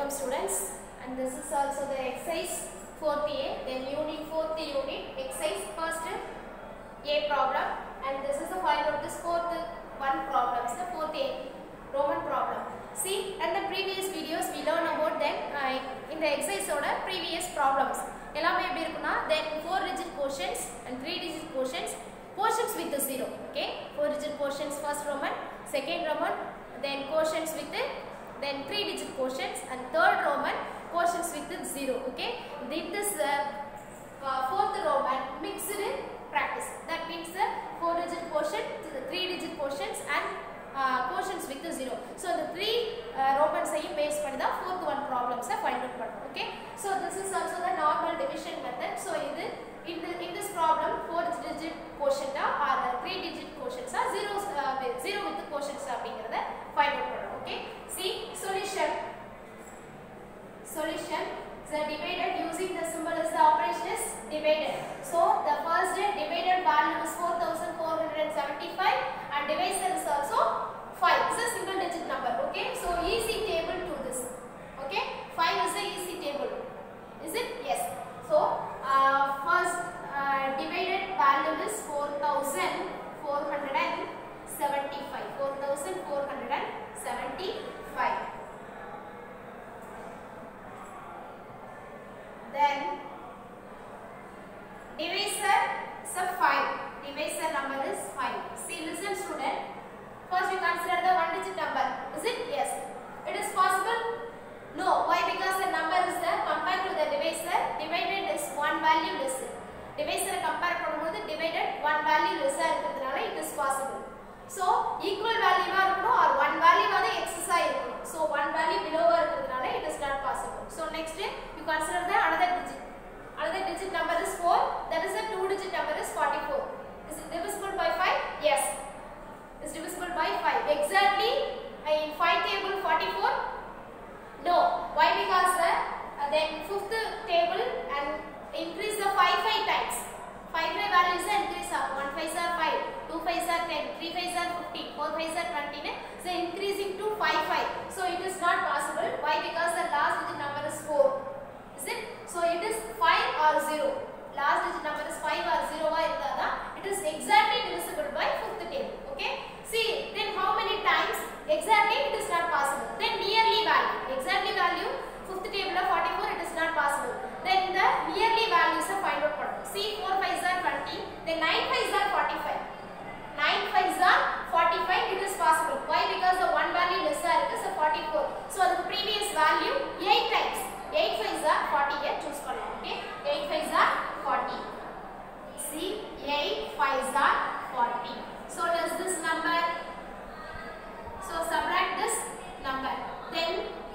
Welcome students, and this is also the exercise 4th A, then unit 4th unit, exercise first A problem, and this is the find out this fourth one problem, is the 4th A Roman problem. See, in the previous videos we learned about them in the exercise order previous problems. எல்லாமே எப்படி இருக்குனா then 4 digit quotients and 3 digit quotients with the 0. Okay, 4 digit quotients first Roman, second Roman, then quotients with then 3 digit quotients, and third Roman quotients with 0. Okay, this fourth Roman mixed practice. That means the 4 digit quotient, 3 digit quotients, and quotients with 0. So the 3 Romans are based on the fourth one problems find out. Okay, so this is also the normal division method. So in this problem 4 digit quotient or 3 digit quotients are 0 with the quotients அப்படிங்கறத find out பண்ணனும். Okay, see solution is divided using the symbol as the operation is divided. So the first divided value is 4475 and divisor is also 5. It's a single digit number. Okay, so easy table to this. Okay, 5 is a easy table. Is it? Yes. So first divided value is 4475. Then divisor is a 5. Divisor number is 5. See, listen student. First we consider the one digit number. Is it? Yes. It is possible? No. Why? Because the number is there compared to the divisor. Divided is one value less. Divisor compare பண்ணும்போது divided one value less இருக்கிறதுனால it is possible. So equal value ஆ இருக்கணும் or one value வந்து excess ஆ இருக்கணும். So one value below ஆ இருக்கிறதுனால it is not possible. So next you consider the another digit. Another digit number is 4. That is the 2 digit number is 44. Is it divisible by 5? Yes. Is divisible by 5. Exactly in 5 table 44? No. Why? Because then 5th table and increase the 5 times. 5 values increase up. 1 5s are 5, 2 5s are 10, 3 5s are 50, 4 5s are 20. So increasing to 5. So it is not possible. Why? Because the last digit number is 4. Is it? So it is 5 or 0. Last digit number is 5 or 0 it is exactly divisible by 5th table. Okay. See, then how many times? Exactly it is not possible. Then nearly value. Exactly value 5th table of 44 it is not possible. Then the nearly values are find out. See, 4 5s are 20. Then 9 5s are 45. 9 5s are 45. It is possible. Why? Because the one value less it is 44. So the previous value 8 times. 8 5s are 40 here choose பண்ணலாம். Okay, 8 5s are 40. See, 8 5s are 40. So does this number, so subtract this number. Then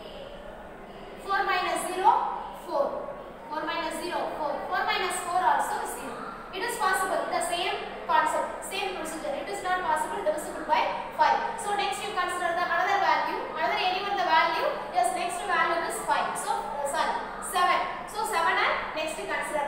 4 minus 0 4. 4 minus 0 4. 4 minus 4 also 0. It is possible. The same concept, same procedure. It is not possible divisible by 5. So next you consider the another value. Another anyone the value. Yes, next value is 5. So 7. So 7 and next you consider.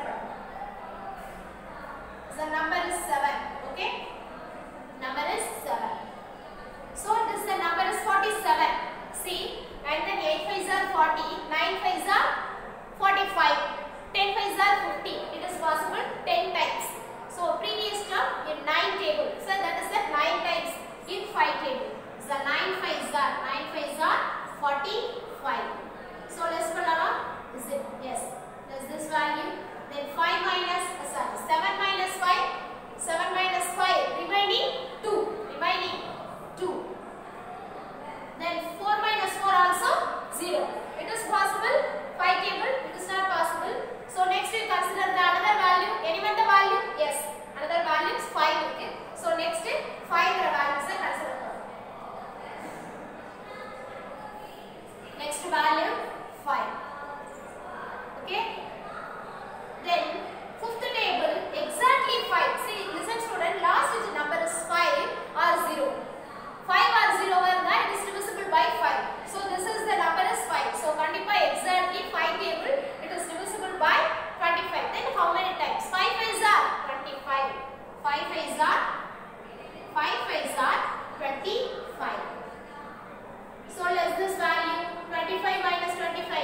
The number is 7. Okay. Number is 7. So this the number is 47. See, and then 8 5s are 40, 9 5s are 45, 10 5s are 50. It is possible 10 times. So previous term in 9 table. So that is the 9 times in 5 table. So 9 5s are 45. So let's put along. Is it? Yes. Does this value? Then 7 minus 5. 7 minus 5. Remaining 2. Then 4 minus 4 also 0. It is possible. 5 table. It is not possible. So next we consider the another value. Anyone the value? Yes. Another value is 5. Okay. So next 5 values are considered. Next value 5. Okay. Then 5th table exactly 5. See, listen student, last digit number is 5 or 0. 5 or 0 it is divisible by 5. So this is the number is 5. So kandipa exactly 5 table it is divisible by 25. Then how many times? 5 5s are 25. 5 5s are 25. So less this value 25 minus 25.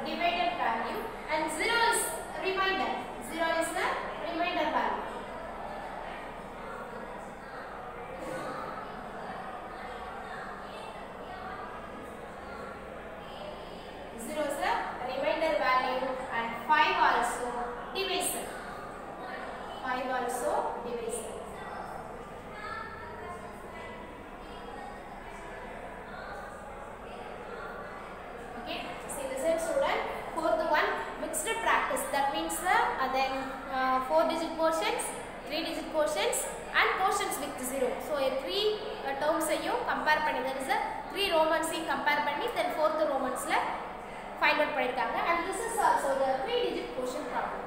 divided value and 0 is remainder. 0 is the remainder value. And 5 also divisor. 5 also divisor. Okay, see listen student. Fourth one, mixed practice. That means then 4-digit quotients, 3-digit quotients and quotients with 0. So 3 terms compare panni, that is 3 Romans compare panni, then 4th Romans la find out பண்ணிருக்காங்க. And this is also the 3-digit quotient problem.